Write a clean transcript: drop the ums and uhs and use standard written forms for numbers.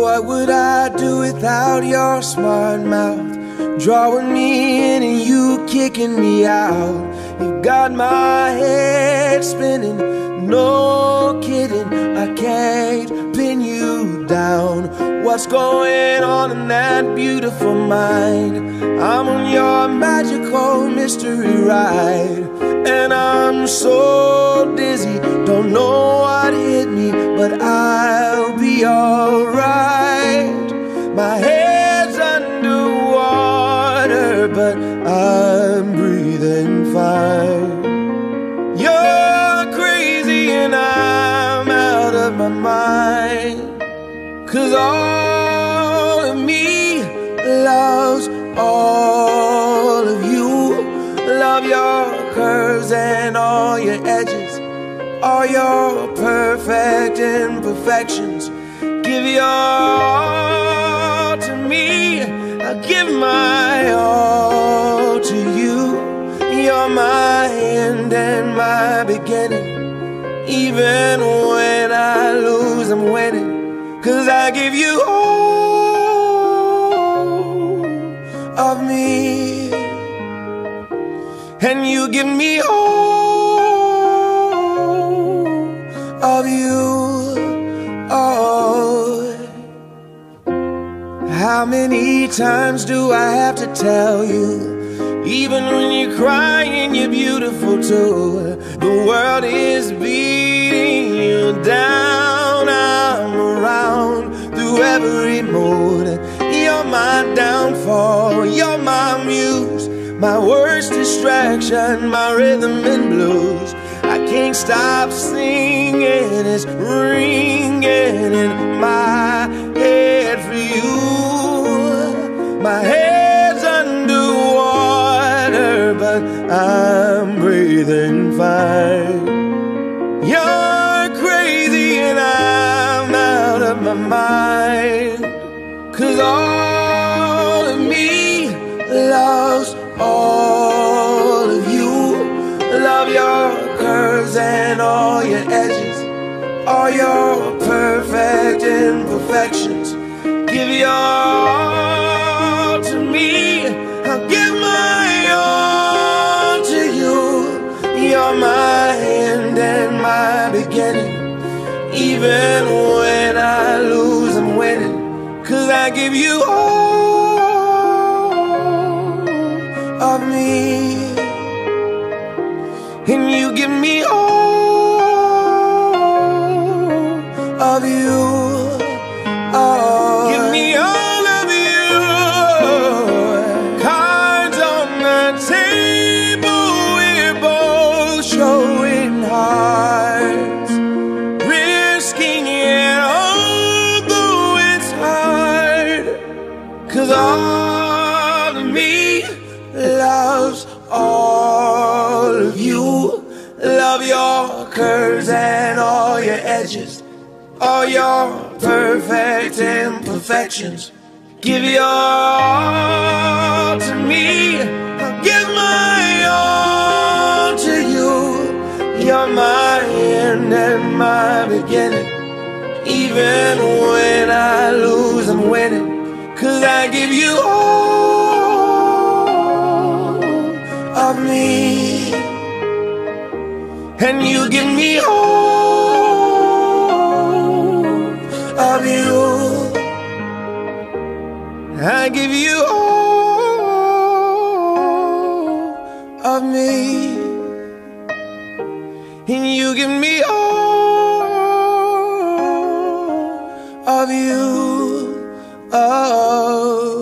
What would I do without your smart mouth, drawing me in and you kicking me out? You got my head spinning, no kidding, I can't pin you down. What's going on in that beautiful mind? I'm on your magical mystery ride, and I'm so dizzy, don't know what hit me, but I'll be alright. My head's underwater, but I'm breathing fine. You're crazy and I'm out of my mind, 'cause all of me loves all of you. Love your curves and all your edges, all your perfect imperfections. Give your all to me, I'll give my all to you. You're my end and my beginning. Even when I lose, I'm winning, 'cause I give you all of me, and you give me all of you. Oh, how many times do I have to tell you? Even when you're crying, you're beautiful too. The world is beating you down. I'm around through every mood. You're my downfall, you're my muse, my worst distraction, my rhythm and blues. I can't stop singing, it's ringing in my head for you. My head's underwater, but I'm breathing fine. You're crazy and I'm out of my mind, 'cause all of me loves all of you. Love your curves and all your edges, all your perfect imperfections. Give your all to me, I'll give my all to you. You're my end and my beginning. Even when I lose, I'm winning, 'cause I give you all of me, and you give me all of you. Oh, give me all of you. Cards on the table, we're both showing hearts, risking it although it's hard, 'cause all of me loves all of you. Love your curves and all your edges, all your perfect imperfections. Give your all to me, I'll give my all to you. You're my end and my beginning. Even when I lose, I'm winning, 'cause I give you all of me, and you give me all of you. I give you all of me, and you give me all of you. Oh.